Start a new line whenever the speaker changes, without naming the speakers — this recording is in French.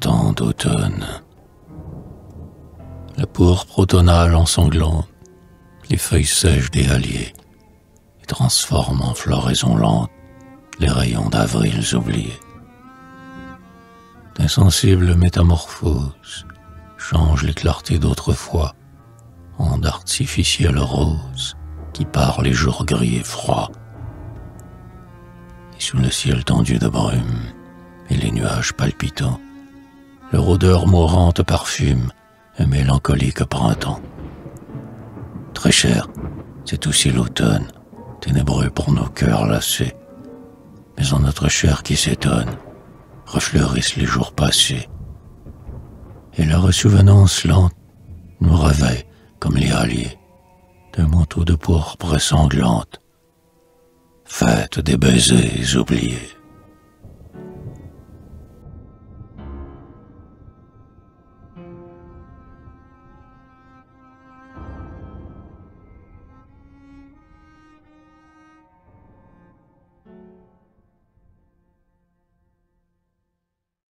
printemps, d'automne. La pourpre automnale ensanglante les feuilles sèches des halliers et transforme en floraison lente les rayons d'avrils oubliés. D'insensibles métamorphoses changent les clartés d'autrefois en d'artificiels roses qui parent les jours gris et froids. Et sous le ciel tendu de brume et les nuages palpitants, leur odeur mourante parfume un mélancolique printemps. Très cher, c'est aussi l'automne, ténébreux pour nos cœurs lassés, mais en notre chair qui s'étonne, refleurissent les jours passés. Et la ressouvenance lente nous réveille comme les halliers d'un manteau de pourpre sanglante, fête des baisers oubliés.